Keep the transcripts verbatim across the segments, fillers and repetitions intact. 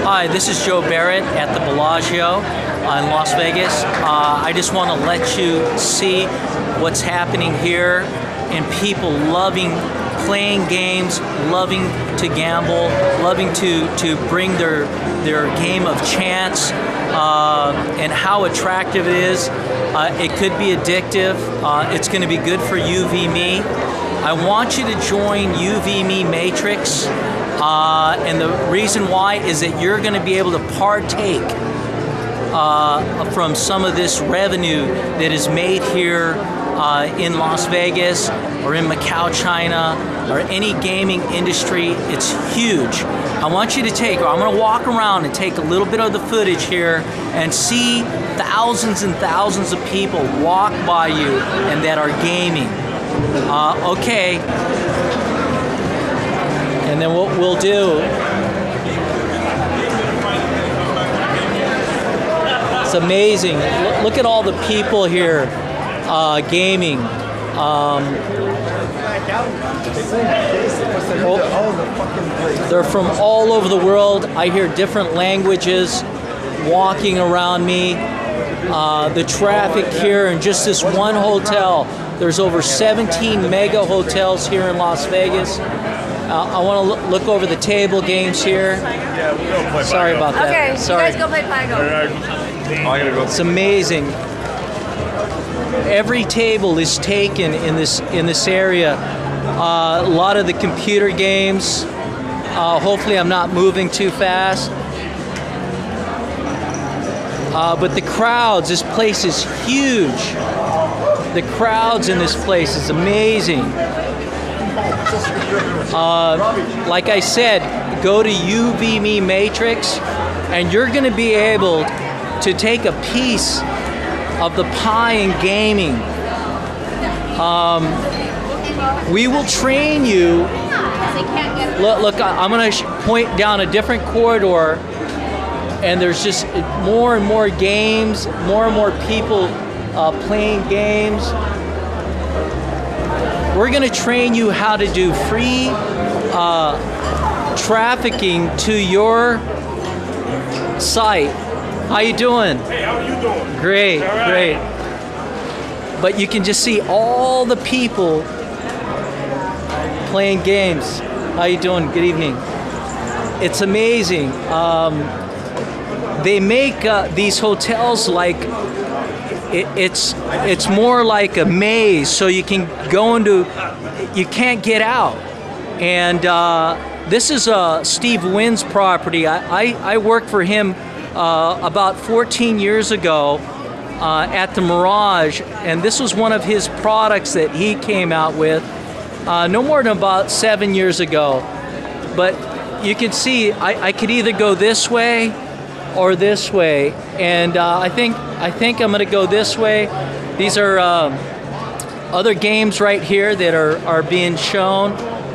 Hi, this is Joe Barrett at the Bellagio in Las Vegas. Uh, I just want to let you see what's happening here and people loving playing games, loving to gamble, loving to, to bring their, their game of chance, uh, and how attractive it is. Uh, it could be addictive. Uh, it's going to be good for uVme. I want you to join uVme Matrix. Uh, and the reason why is that you're going to be able to partake uh, from some of this revenue that is made here uh, in Las Vegas or in Macau, China, or any gaming industry. It's huge. I want you to take, I'm going to walk around and take a little bit of the footage here and see thousands and thousands of people walk by you and that are gaming. Uh, okay. And then what we'll do, it's amazing. Look, look at all the people here uh, gaming. Um, oh, they're from all over the world. I hear different languages walking around me. Uh, the traffic here in just this one hotel. There's over seventeen mega hotels here in Las Vegas. Uh, I want to look, look over the table games here. Yeah, we'll go play Sorry Pago. about that. Okay, Sorry. you guys go play Pago. Oh, I gotta go. It's amazing. Every table is taken in this in this area. Uh, a lot of the computer games. Uh, hopefully, I'm not moving too fast. Uh, but the crowds, this place is huge. The crowds in this place is amazing. Uh, like I said, go to uVme Matrix and you're going to be able to take a piece of the pie in gaming. Um, we will train you. Look, look I'm going to point down a different corridor and there's just more and more games, more and more people uh, playing games. We're going to train you how to do free uh, trafficking to your site. How you doing? Hey, how are you doing? Great, All right. great. But you can just see all the people playing games. How you doing? Good evening. It's amazing. Um, they make uh, these hotels like It, it's it's more like a maze, so you can go into, you can't get out. And uh, this is uh, Steve Wynn's property. I, I, I worked for him uh, about fourteen years ago uh, at the Mirage, and this was one of his products that he came out with uh, no more than about seven years ago. But you can see I, I could either go this way or this way, and uh, I think I think I'm gonna go this way. These are um, other games right here that are are being shown.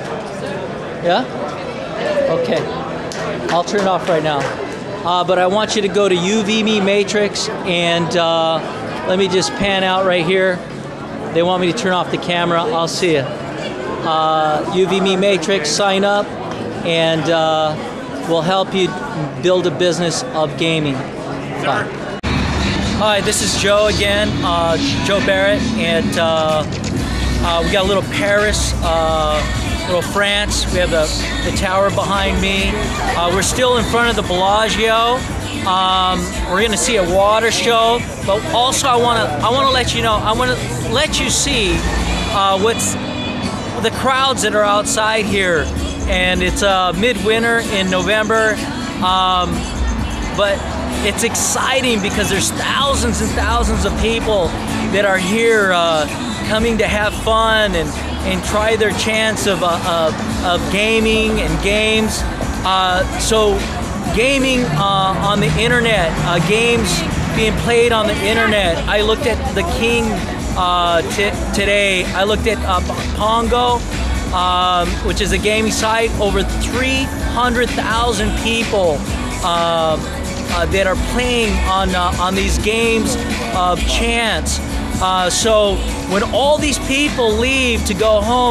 Yeah. Okay. I'll turn it off right now. Uh, but I want you to go to uVme Matrix and uh, let me just pan out right here. They want me to turn off the camera. I'll see you. Uh, uVme Matrix. Sign up, and uh, we'll help you build a business of gaming. Bye. Hi, this is Joe again, uh, Joe Barrett, and uh, uh, we got a little Paris, uh, little France. We have the, the tower behind me. Uh, we're still in front of the Bellagio. Um, we're going to see a water show, but also I want to I want to let you know, I want to let you see uh, what's the crowds that are outside here. And it's uh, midwinter in November, um, but it's exciting because there's thousands and thousands of people that are here uh, coming to have fun and, and try their chance of, uh, of, of gaming and games. Uh, so gaming uh, on the internet, uh, games being played on the internet. I looked at the King uh, today. I looked at uh, Pongo. Um, which is a gaming site, over three hundred thousand people uh, uh, that are playing on uh, on these games of chance. Uh, so when all these people leave to go home,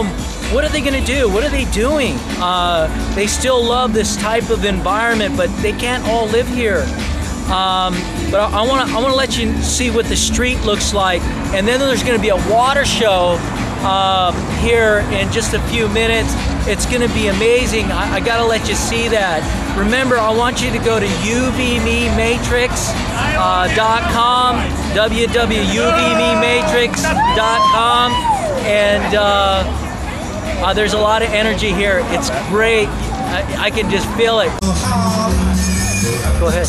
what are they going to do? What are they doing? Uh, they still love this type of environment, but they can't all live here. Um, but I want to I want to let you see what the street looks like, and then there's going to be a water show uh, here in just a few minutes. It's going to be amazing. I, I got to let you see that. Remember, I want you to go to u v me matrix dot com, w w w dot u v me matrix dot com, and uh, uh, there's a lot of energy here. It's great. I, I can just feel it. Go ahead.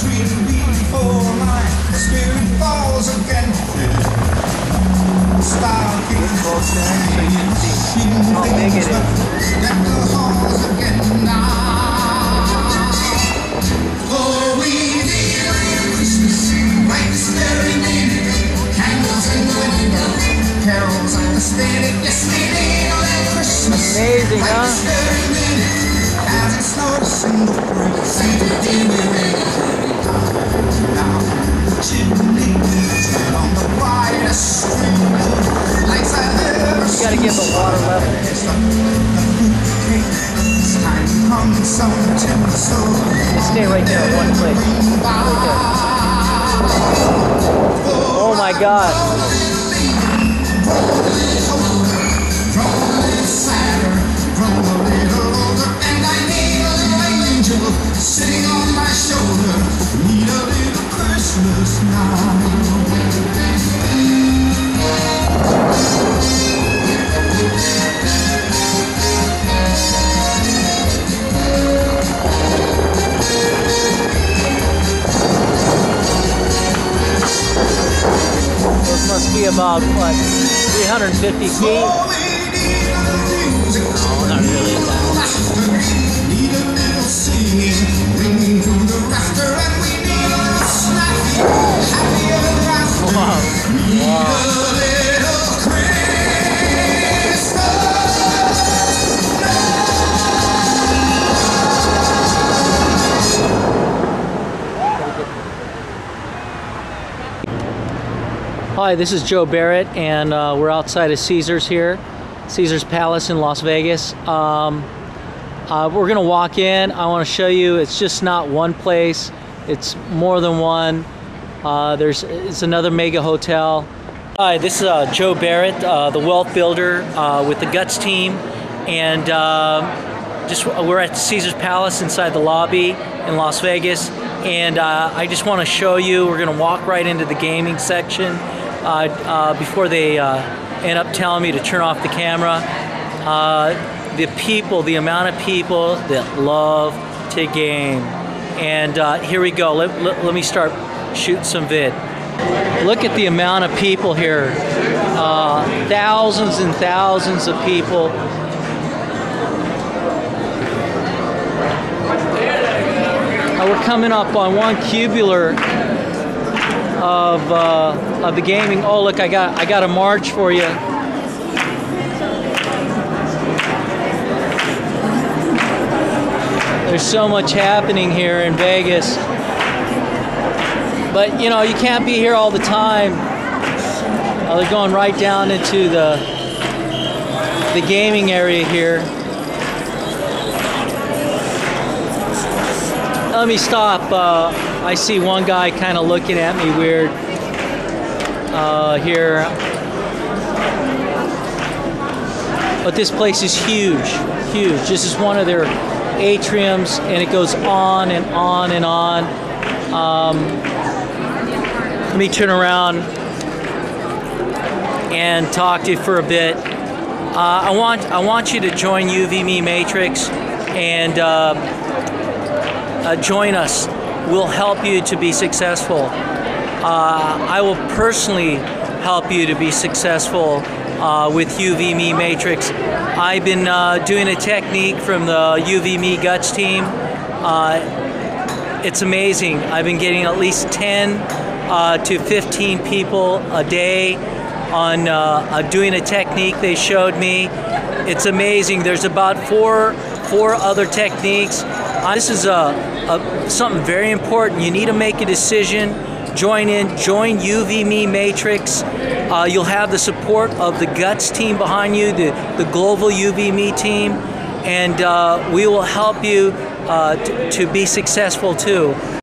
How big it is. Amazing, huh? You gotta get the water level. Just stay right there in one place. Right there. Oh my God. Sitting on my shoulder, need a little Christmas now. This must be about, what, three hundred fifty feet? No, not really that. Wow. Wow. Hi, this is Joe Barrett, and uh, we're outside of Caesars here, Caesars Palace in Las Vegas. Um, uh, we're gonna walk in. I want to show you. It's just not one place. It's more than one. Uh, there's it's another mega hotel. Hi, this is uh, Joe Barrett, uh, the wealth builder uh, with the Guts team, and uh, just we're at Caesars Palace inside the lobby in Las Vegas, and uh, I just want to show you. We're gonna walk right into the gaming section uh, uh, before they uh, end up telling me to turn off the camera. Uh, the people, the amount of people that love to game, and uh, here we go. Let, let, let me start shooting some vid. Look at the amount of people here. Uh, thousands and thousands of people. Uh, we're coming up on one cubular of uh, of the gaming. Oh, look! I got I got a march for you. There's so much happening here in Vegas. But, you know, you can't be here all the time. Uh, they're going right down into the, the gaming area here. Let me stop. Uh, I see one guy kind of looking at me weird uh, here. But this place is huge, huge. This is one of their atriums, and it goes on and on and on. Um, let me turn around and talk to you for a bit. Uh, I want I want you to join uVme Matrix and uh, uh, join us. We'll help you to be successful. Uh, I will personally help you to be successful uh, with uVme Matrix. I've been uh, doing a technique from the uVme Guts team. Uh, it's amazing. I've been getting at least ten uh, to fifteen people a day on uh, uh, doing a technique they showed me. It's amazing. There's about four four other techniques. Uh, this is a, a something very important. You need to make a decision join in, join uVme Matrix. Uh, you'll have the support of the Guts team behind you, the, the global uVme team, and uh, we will help you uh, t- to be successful too.